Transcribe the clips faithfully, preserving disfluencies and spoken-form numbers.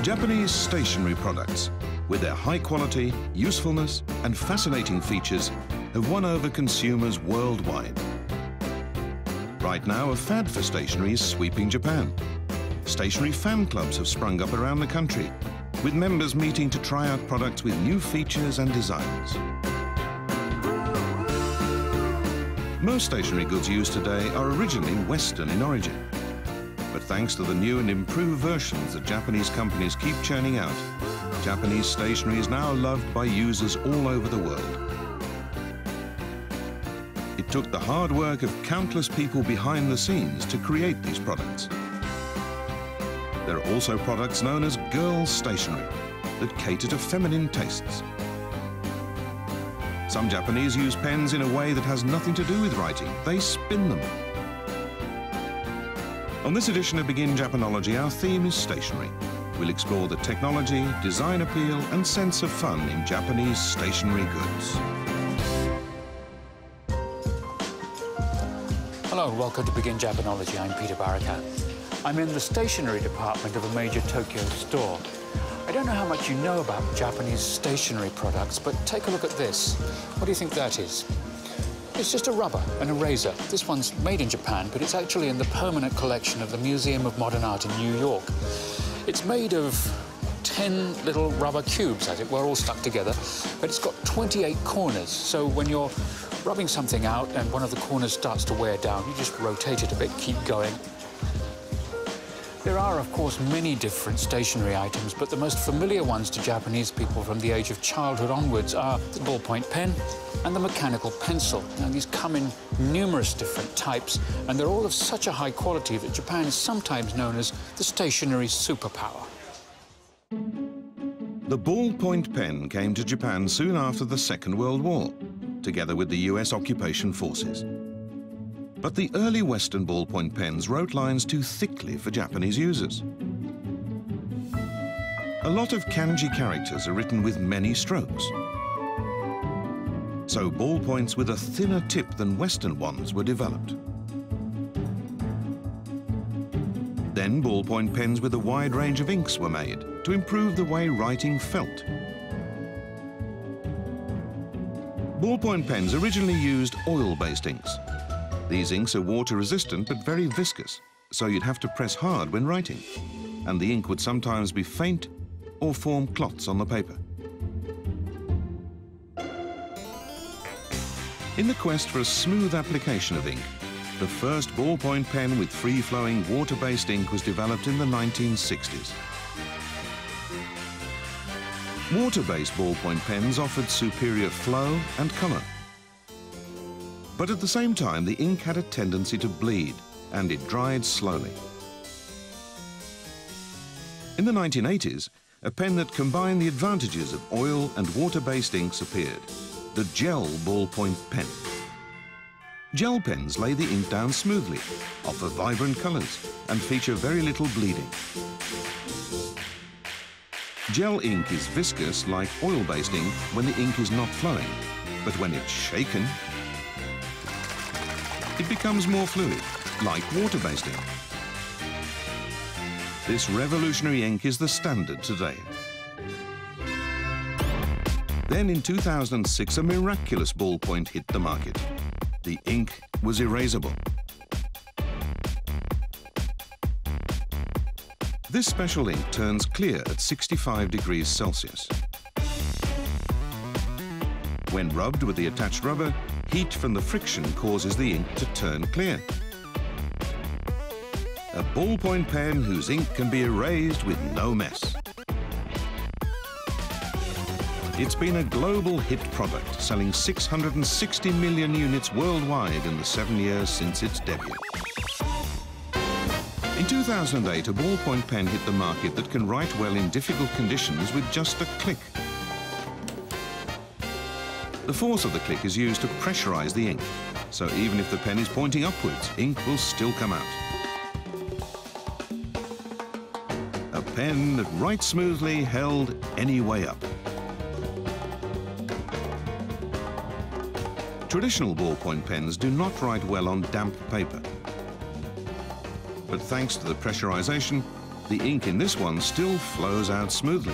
Japanese stationery products, with their high quality, usefulness and fascinating features, have won over consumers worldwide. Right now, a fad for stationery is sweeping Japan. Stationery fan clubs have sprung up around the country, with members meeting to try out products with new features and designs. Most stationery goods used today are originally Western in origin. But thanks to the new and improved versions that Japanese companies keep churning out, Japanese stationery is now loved by users all over the world. It took the hard work of countless people behind the scenes to create these products. There are also products known as girls' stationery that cater to feminine tastes. Some Japanese use pens in a way that has nothing to do with writing. They spin them. On this edition of Begin Japanology, our theme is stationery. We'll explore the technology, design appeal and sense of fun in Japanese stationery goods. Hello and welcome to Begin Japanology. I'm Peter Barakat. I'm in the stationery department of a major Tokyo store. I don't know how much you know about Japanese stationery products, but take a look at this. What do you think that is? It's just a rubber, an eraser. This one's made in Japan, but it's actually in the permanent collection of the Museum of Modern Art in New York. It's made of ten little rubber cubes, as it were, all stuck together, but it's got twenty-eight corners. So when you're rubbing something out and one of the corners starts to wear down, you just rotate it a bit, keep going. There are, of course, many different stationery items, but the most familiar ones to Japanese people from the age of childhood onwards are the ballpoint pen and the mechanical pencil. Now, these come in numerous different types, and they're all of such a high quality that Japan is sometimes known as the stationery superpower. The ballpoint pen came to Japan soon after the Second World War, together with the U S occupation forces. But the early Western ballpoint pens wrote lines too thickly for Japanese users. A lot of kanji characters are written with many strokes. So ballpoints with a thinner tip than Western ones were developed. Then ballpoint pens with a wide range of inks were made to improve the way writing felt. Ballpoint pens originally used oil-based inks. These inks are water-resistant but very viscous, so you'd have to press hard when writing, and the ink would sometimes be faint or form clots on the paper. In the quest for a smooth application of ink, the first ballpoint pen with free-flowing water-based ink was developed in the nineteen sixties. Water-based ballpoint pens offered superior flow and colour. But at the same time, the ink had a tendency to bleed, and it dried slowly. In the nineteen eighties, a pen that combined the advantages of oil and water-based inks appeared, the gel ballpoint pen. Gel pens lay the ink down smoothly, offer vibrant colours, and feature very little bleeding. Gel ink is viscous like oil-based ink when the ink is not flowing, but when it's shaken, it becomes more fluid, like water-based ink. This revolutionary ink is the standard today. Then in two thousand six, a miraculous ballpoint hit the market. The ink was erasable. This special ink turns clear at sixty-five degrees Celsius. When rubbed with the attached rubber, heat from the friction causes the ink to turn clear. A ballpoint pen whose ink can be erased with no mess. It's been a global hit product, selling six hundred sixty million units worldwide in the seven years since its debut. In two thousand eight, a ballpoint pen hit the market that can write well in difficult conditions with just a click. The force of the click is used to pressurize the ink, so even if the pen is pointing upwards, ink will still come out. A pen that writes smoothly, held any way up. Traditional ballpoint pens do not write well on damp paper. But thanks to the pressurization, the ink in this one still flows out smoothly.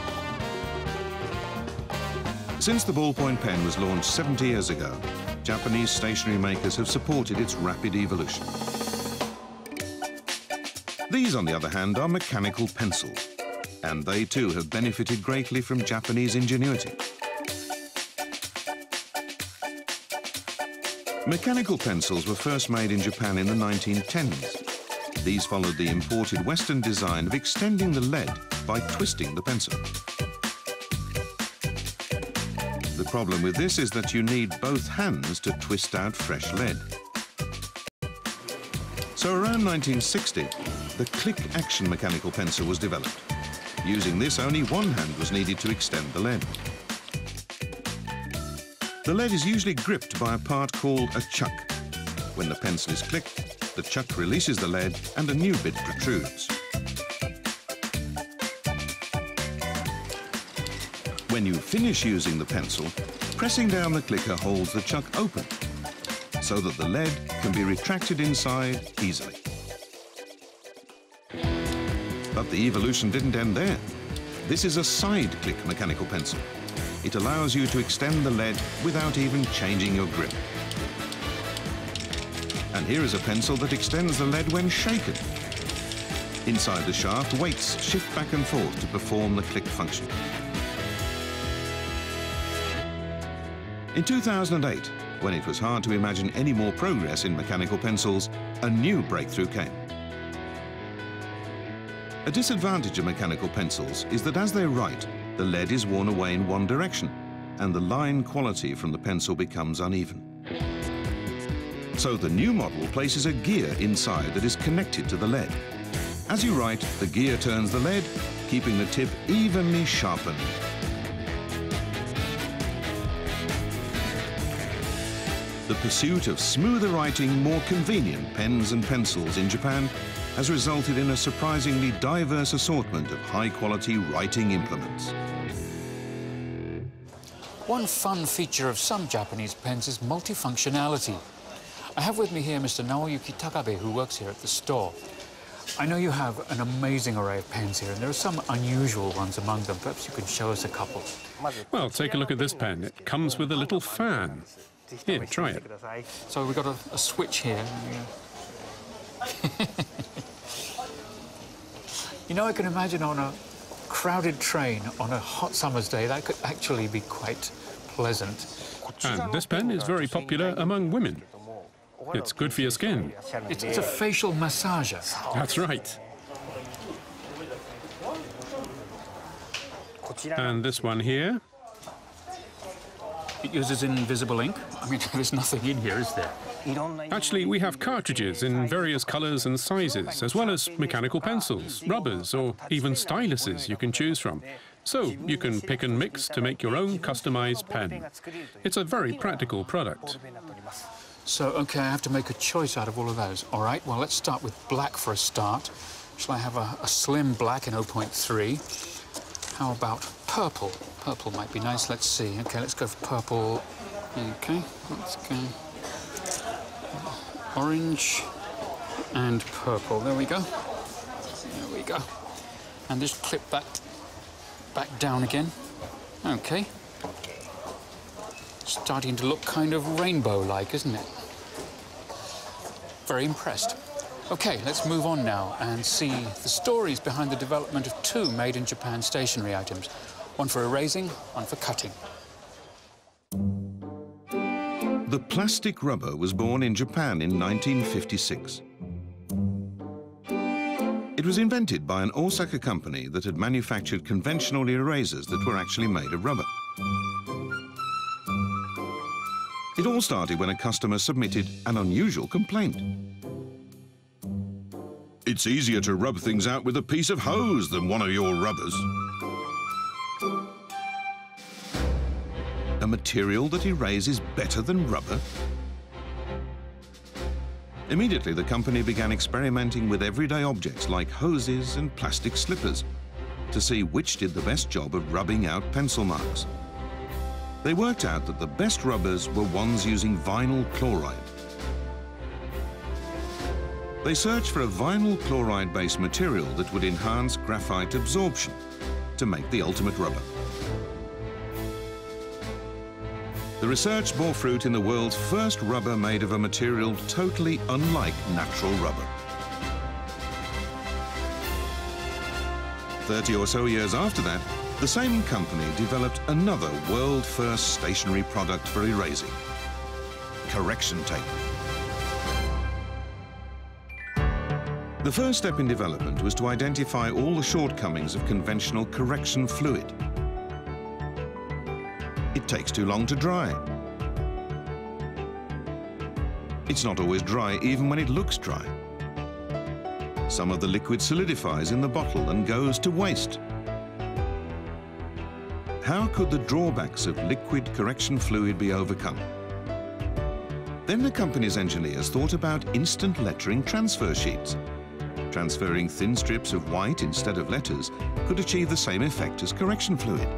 Since the ballpoint pen was launched seventy years ago, Japanese stationery makers have supported its rapid evolution. These, on the other hand, are mechanical pencils, and they too have benefited greatly from Japanese ingenuity. Mechanical pencils were first made in Japan in the nineteen tens. These followed the imported Western design of extending the lead by twisting the pencil. The problem with this is that you need both hands to twist out fresh lead. So around nineteen sixty, the click action mechanical pencil was developed. Using this, only one hand was needed to extend the lead. The lead is usually gripped by a part called a chuck. When the pencil is clicked, the chuck releases the lead and a new bit protrudes. When you finish using the pencil, pressing down the clicker holds the chuck open so that the lead can be retracted inside easily. But the evolution didn't end there. This is a side-click mechanical pencil. It allows you to extend the lead without even changing your grip. And here is a pencil that extends the lead when shaken. Inside the shaft, weights shift back and forth to perform the click function. In two thousand eight, when it was hard to imagine any more progress in mechanical pencils, a new breakthrough came. A disadvantage of mechanical pencils is that as they write, the lead is worn away in one direction, and the line quality from the pencil becomes uneven. So the new model places a gear inside that is connected to the lead. As you write, the gear turns the lead, keeping the tip evenly sharpened. The pursuit of smoother writing, more convenient pens and pencils in Japan has resulted in a surprisingly diverse assortment of high-quality writing implements. One fun feature of some Japanese pens is multifunctionality. I have with me here Mister Naoyuki Takabe, who works here at the store. I know you have an amazing array of pens here, and there are some unusual ones among them. Perhaps you could show us a couple. Well, take a look at this pen. It comes with a little fan. Here, try it. So we've got a, a switch here. You know, I can imagine on a crowded train on a hot summer's day, that could actually be quite pleasant. And this pen is very popular among women. It's good for your skin. It's, it's a facial massager. That's right. And this one here? It uses invisible ink. I mean, there's nothing in here, is there? Actually, we have cartridges in various colours and sizes, as well as mechanical pencils, rubbers, or even styluses you can choose from. So you can pick and mix to make your own customised pen. It's a very practical product. So, OK, I have to make a choice out of all of those. All right, well, let's start with black for a start. Shall I have a, a slim black in oh point three? How about purple? Purple might be nice. Let's see. OK, let's go for purple. OK, let's go. Orange and purple. There we go. There we go. And just clip that back down again. OK. Starting to look kind of rainbow-like, isn't it? Very impressed. OK, let's move on now and see the stories behind the development of two made-in-Japan stationery items. One for erasing, one for cutting. The plastic rubber was born in Japan in nineteen fifty-six. It was invented by an Osaka company that had manufactured conventional erasers that were actually made of rubber. It all started when a customer submitted an unusual complaint. It's easier to rub things out with a piece of hose than one of your rubbers. A material that erases better than rubber? Immediately, the company began experimenting with everyday objects like hoses and plastic slippers to see which did the best job of rubbing out pencil marks. They worked out that the best rubbers were ones using vinyl chloride. They searched for a vinyl chloride-based material that would enhance graphite absorption to make the ultimate rubber. The research bore fruit in the world's first rubber made of a material totally unlike natural rubber. Thirty or so years after that, the same company developed another world-first stationary product for erasing: correction tape. The first step in development was to identify all the shortcomings of conventional correction fluid. It takes too long to dry. It's not always dry even when it looks dry. Some of the liquid solidifies in the bottle and goes to waste. How could the drawbacks of liquid correction fluid be overcome? Then the company's engineers thought about instant lettering transfer sheets. Transferring thin strips of white instead of letters could achieve the same effect as correction fluid.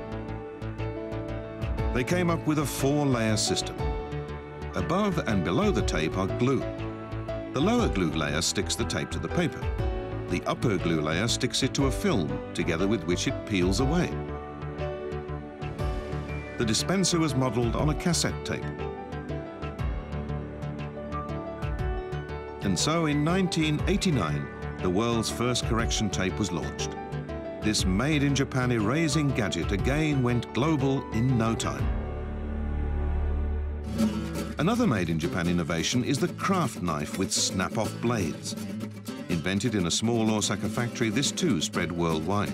They came up with a four-layer system. Above and below the tape are glue. The lower glue layer sticks the tape to the paper. The upper glue layer sticks it to a film, together with which it peels away. The dispenser was modelled on a cassette tape. And so in nineteen eighty-nine, the world's first correction tape was launched. This made-in-Japan erasing gadget again went global in no time. Another made-in-Japan innovation is the craft knife with snap-off blades. Invented in a small Osaka factory, this too spread worldwide.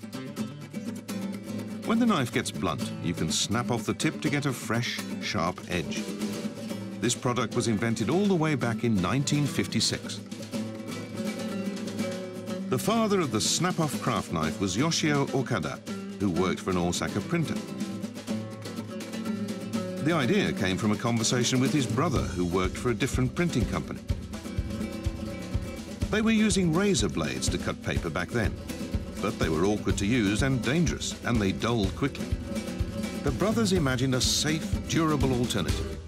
When the knife gets blunt, you can snap off the tip to get a fresh, sharp edge. This product was invented all the way back in nineteen fifty-six. The father of the snap-off craft knife was Yoshio Okada, who worked for an Osaka printer. The idea came from a conversation with his brother, who worked for a different printing company. They were using razor blades to cut paper back then, but they were awkward to use and dangerous, and they dulled quickly. The brothers imagined a safe, durable alternative.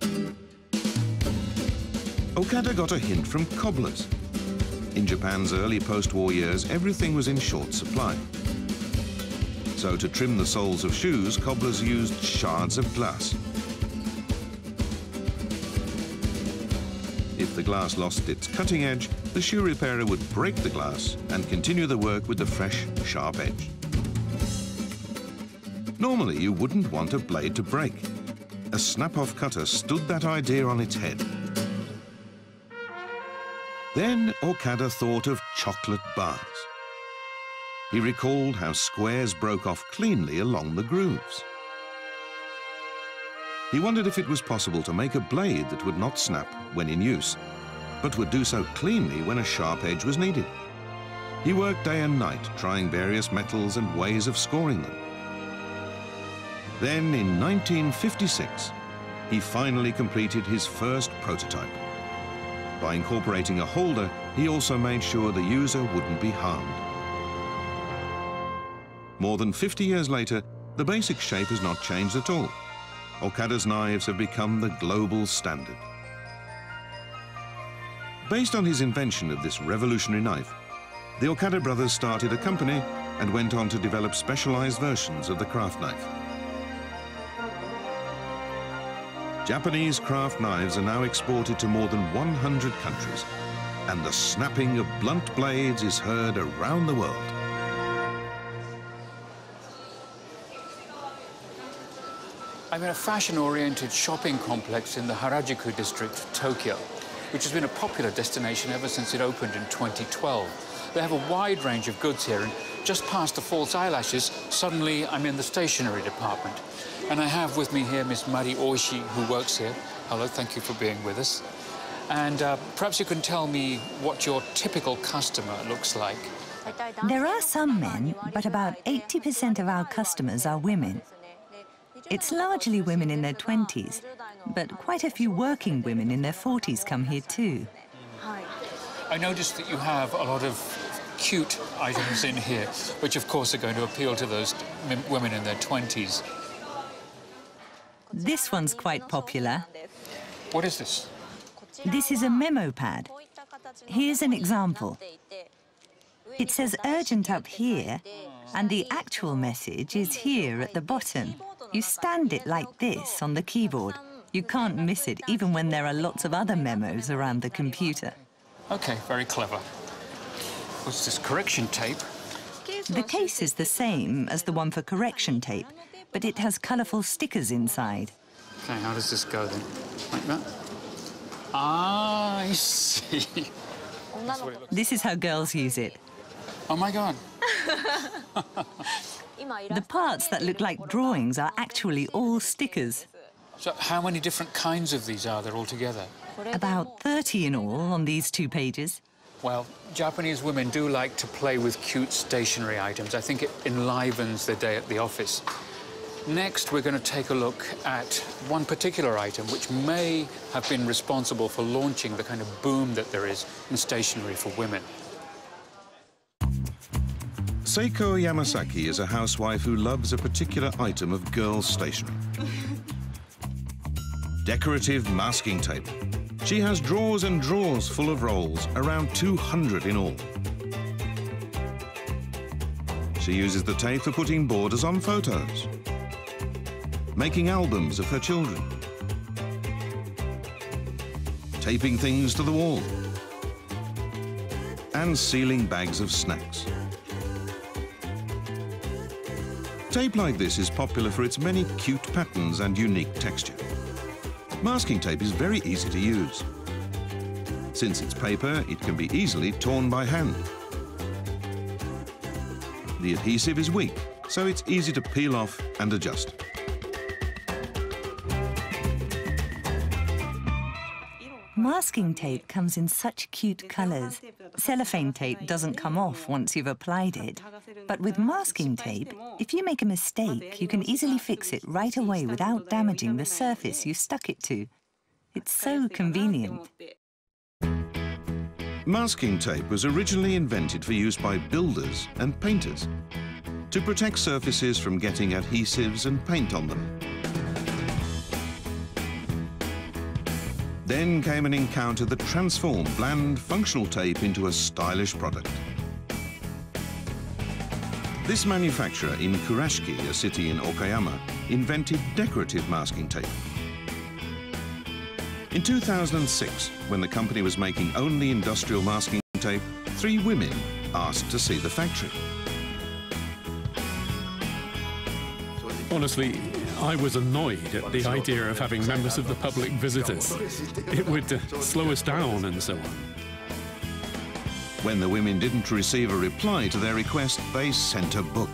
Okada got a hint from cobblers. In Japan's early post-war years, everything was in short supply. So to trim the soles of shoes, cobblers used shards of glass. If the glass lost its cutting edge, the shoe repairer would break the glass and continue the work with the fresh, sharp edge. Normally, you wouldn't want a blade to break. A snap-off cutter stood that idea on its head. Then Okada thought of chocolate bars. He recalled how squares broke off cleanly along the grooves. He wondered if it was possible to make a blade that would not snap when in use, but would do so cleanly when a sharp edge was needed. He worked day and night, trying various metals and ways of scoring them. Then, in nineteen fifty-six, he finally completed his first prototype. By incorporating a holder, he also made sure the user wouldn't be harmed. More than fifty years later, the basic shape has not changed at all. Okada's knives have become the global standard. Based on his invention of this revolutionary knife, the Okada brothers started a company and went on to develop specialized versions of the craft knife. Japanese craft knives are now exported to more than one hundred countries, and the snapping of blunt blades is heard around the world. I'm in a fashion-oriented shopping complex in the Harajuku district of Tokyo, which has been a popular destination ever since it opened in twenty twelve. They have a wide range of goods here, and just past the false eyelashes, suddenly I'm in the stationery department. And I have with me here Miss Mari Oishi, who works here. Hello, thank you for being with us. And uh, perhaps you can tell me what your typical customer looks like. There are some men, but about eighty percent of our customers are women. It's largely women in their twenties, but quite a few working women in their forties come here too. I noticed that you have a lot of cute items in here, which of course are going to appeal to those women in their twenties. This one's quite popular. What is this? This is a memo pad. Here's an example. It says urgent up here, and the actual message is here at the bottom. You stand it like this on the keyboard. You can't miss it, even when there are lots of other memos around the computer. OK, very clever. What's this, correction tape? The case is the same as the one for correction tape, but it has colourful stickers inside. OK, how does this go then? Like that? Ah, I see. This is how girls use it. Oh, my God. The parts that look like drawings are actually all stickers. So how many different kinds of these are there altogether? About thirty in all on these two pages. Well, Japanese women do like to play with cute stationery items. I think it enlivens their day at the office. Next, we're going to take a look at one particular item which may have been responsible for launching the kind of boom that there is in stationery for women. Seiko Yamasaki is a housewife who loves a particular item of girls' stationery. Decorative masking tape. She has drawers and drawers full of rolls, around two hundred in all. She uses the tape for putting borders on photos, making albums of her children, taping things to the wall, and sealing bags of snacks. Tape like this is popular for its many cute patterns and unique texture. Masking tape is very easy to use. Since it's paper, it can be easily torn by hand. The adhesive is weak, so it's easy to peel off and adjust. Masking tape comes in such cute colours. Cellophane tape doesn't come off once you've applied it. But with masking tape, if you make a mistake, you can easily fix it right away without damaging the surface you stuck it to. It's so convenient. Masking tape was originally invented for use by builders and painters to protect surfaces from getting adhesives and paint on them. Then came an encounter that transformed bland, functional tape into a stylish product. This manufacturer in Kurashiki, a city in Okayama, invented decorative masking tape. In two thousand six, when the company was making only industrial masking tape, three women asked to see the factory. Honestly, I was annoyed at the idea of having members of the public visit us. It would uh, slow us down and so on. When the women didn't receive a reply to their request, they sent a book.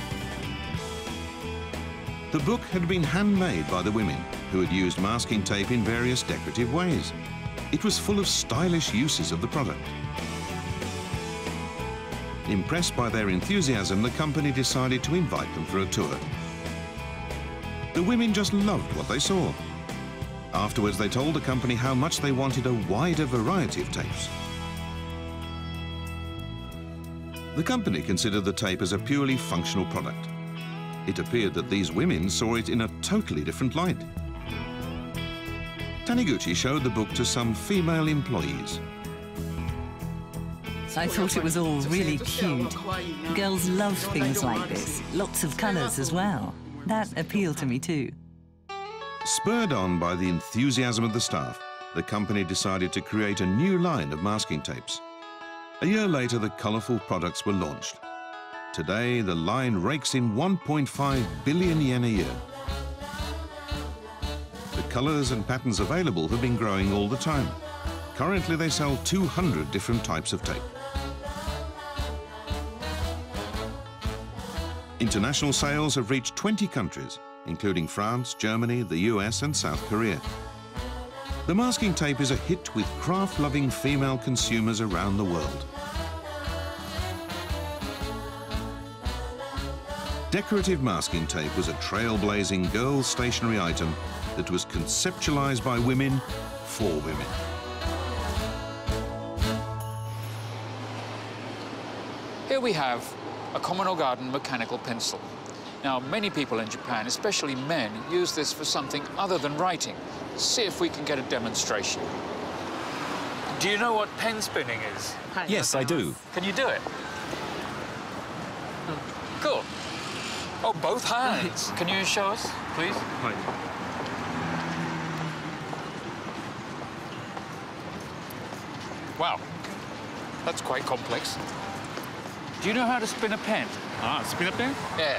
The book had been handmade by the women, who had used masking tape in various decorative ways. It was full of stylish uses of the product. Impressed by their enthusiasm, the company decided to invite them for a tour. The women just loved what they saw. Afterwards, they told the company how much they wanted a wider variety of tapes. The company considered the tape as a purely functional product. It appeared that these women saw it in a totally different light. Taniguchi showed the book to some female employees. I thought it was all really cute. Girls love things like this, lots of colours as well. That appealed to me too. Spurred on by the enthusiasm of the staff, the company decided to create a new line of masking tapes. A year later, the colourful products were launched. Today, the line rakes in one point five billion yen a year. The colours and patterns available have been growing all the time. Currently, they sell two hundred different types of tape. International sales have reached twenty countries, including France, Germany, the U S and South Korea. The masking tape is a hit with craft-loving female consumers around the world. Decorative masking tape was a trailblazing girls' stationery item that was conceptualized by women for women. Here we have a Komono Garden mechanical pencil. Now, many people in Japan, especially men, use this for something other than writing. Let's see if we can get a demonstration. Do you know what pen spinning is? Yes, I do. Can you do it? Cool. Oh, both hands. Can you show us, please? Wow, that's quite complex. Do you know how to spin a pen? Ah, spin a pen? Yeah.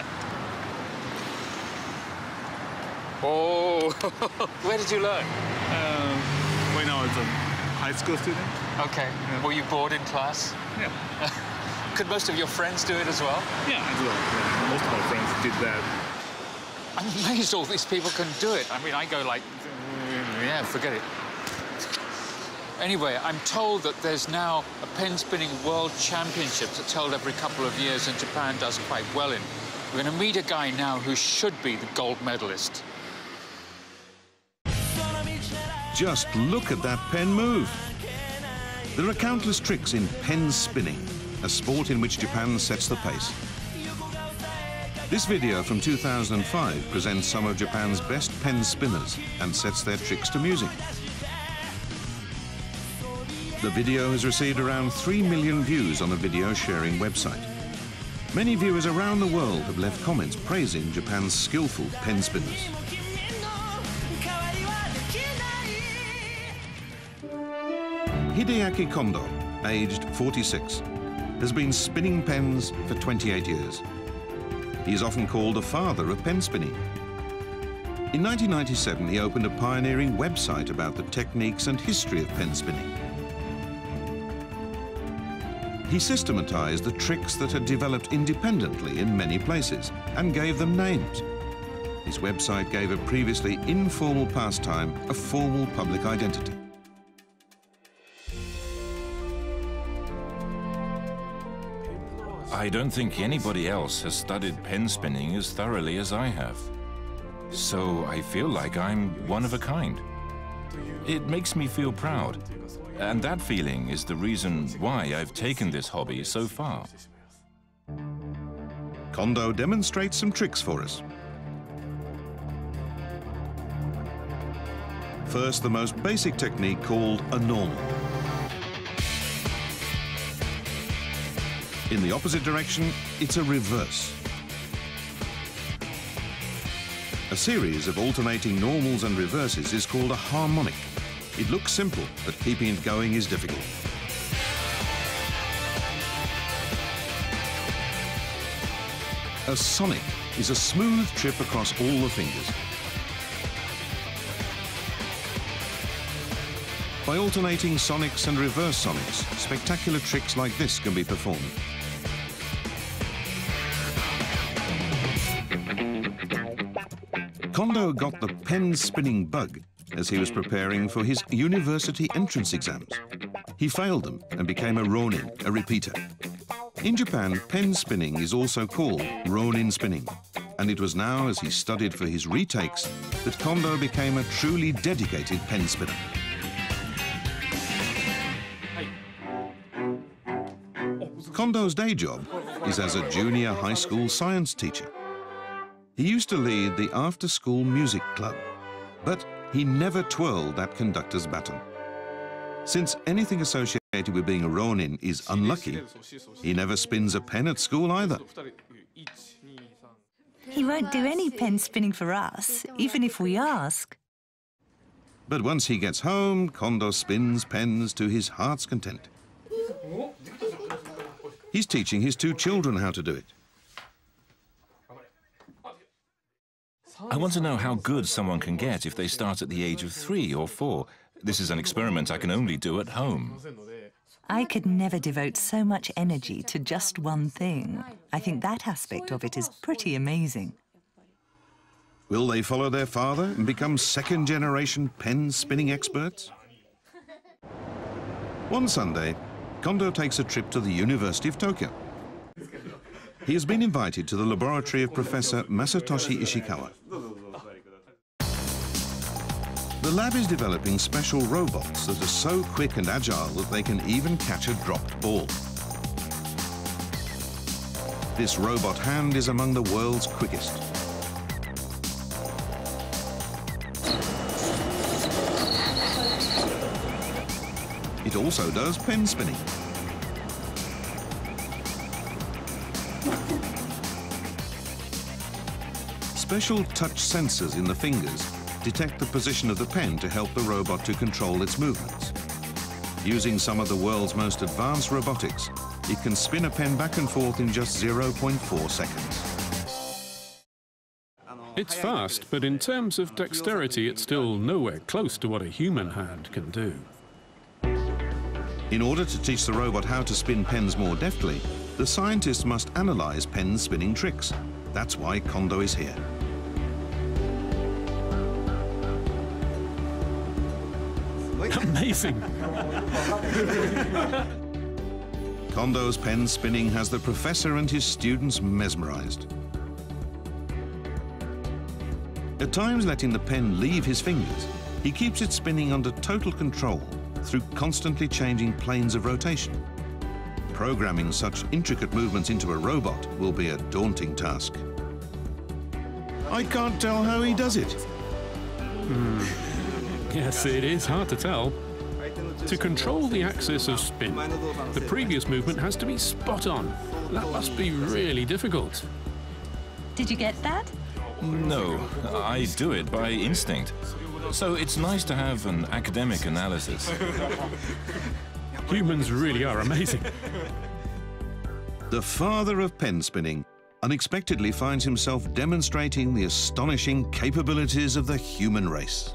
Oh, where did you learn? Um, when I was a high school student. Okay. Yeah. Were you bored in class? Yeah. Could most of your friends do it as well? Yeah, as well. Yeah. Most of my friends did that. I'm amazed all these people can do it. I mean, I go like, yeah, forget it. Anyway, I'm told that there's now a pen spinning world championships that's held every couple of years, and Japan does quite well in. We're going to meet a guy now who should be the gold medalist. Just look at that pen move. There are countless tricks in pen spinning, a sport in which Japan sets the pace. This video from two thousand five presents some of Japan's best pen spinners and sets their tricks to music. The video has received around three million views on a video sharing website. Many viewers around the world have left comments praising Japan's skillful pen spinners. Hideaki Kondo, aged forty-six, has been spinning pens for twenty-eight years. He is often called the father of pen spinning. In nineteen ninety-seven, he opened a pioneering website about the techniques and history of pen spinning. He systematized the tricks that had developed independently in many places and gave them names. His website gave a previously informal pastime a formal public identity. I don't think anybody else has studied pen spinning as thoroughly as I have. So I feel like I'm one of a kind. It makes me feel proud. And that feeling is the reason why I've taken this hobby so far. Kondo demonstrates some tricks for us. First, the most basic technique called a normal. In the opposite direction, it's a reverse. A series of alternating normals and reverses is called a harmonic. It looks simple, but keeping it going is difficult. A sonic is a smooth trip across all the fingers. By alternating sonics and reverse sonics, spectacular tricks like this can be performed. Kondo got the pen spinning bug as he was preparing for his university entrance exams. He failed them and became a ronin, a repeater. In Japan, pen spinning is also called ronin spinning, and it was now as he studied for his retakes that Kondo became a truly dedicated pen spinner. Kondo's day job is as a junior high school science teacher. He used to lead the after-school music club, but he never twirled that conductor's baton. Since anything associated with being a ronin is unlucky, he never spins a pen at school either. He won't do any pen spinning for us, even if we ask. But once he gets home, Kondo spins pens to his heart's content. He's teaching his two children how to do it. I want to know how good someone can get if they start at the age of three or four. This is an experiment I can only do at home. I could never devote so much energy to just one thing. I think that aspect of it is pretty amazing. Will they follow their father and become second-generation pen-spinning experts? One Sunday, Kondo takes a trip to the University of Tokyo. He has been invited to the laboratory of Professor Masatoshi Ishikawa. The lab is developing special robots that are so quick and agile that they can even catch a dropped ball. This robot hand is among the world's quickest. It also does pen spinning. Special touch sensors in the fingers detect the position of the pen to help the robot to control its movements. Using some of the world's most advanced robotics, it can spin a pen back and forth in just zero point four seconds. It's fast, but in terms of dexterity, it's still nowhere close to what a human hand can do. In order to teach the robot how to spin pens more deftly, the scientists must analyze pen spinning tricks. That's why Kondo is here. Amazing! Kondo's pen spinning has the professor and his students mesmerized. At times letting the pen leave his fingers, he keeps it spinning under total control through constantly changing planes of rotation. Programming such intricate movements into a robot will be a daunting task. I can't tell how he does it. Mm. Yes, it is hard to tell. To control the axis of spin, the previous movement has to be spot on. That must be really difficult. Did you get that? No, I do it by instinct. So it's nice to have an academic analysis. Humans really are amazing. The father of pen spinning unexpectedly finds himself demonstrating the astonishing capabilities of the human race.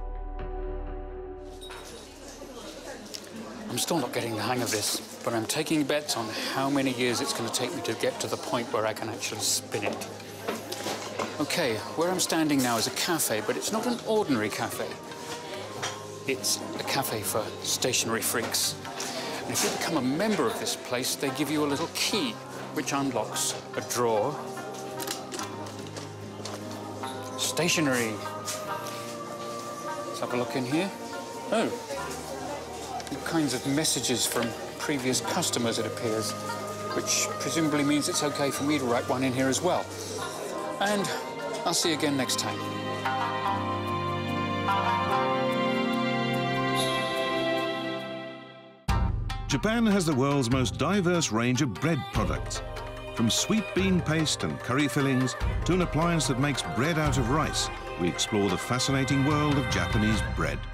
I'm still not getting the hang of this, but I'm taking bets on how many years it's going to take me to get to the point where I can actually spin it. Okay, where I'm standing now is a cafe, but it's not an ordinary cafe. It's a cafe for stationary freaks. And if you become a member of this place, they give you a little key, which unlocks a drawer. Stationery. Let's have a look in here. Oh. All kinds of messages from previous customers, it appears, which presumably means it's okay for me to write one in here as well. And I'll see you again next time. Japan has the world's most diverse range of bread products. From sweet bean paste and curry fillings to an appliance that makes bread out of rice, we explore the fascinating world of Japanese bread.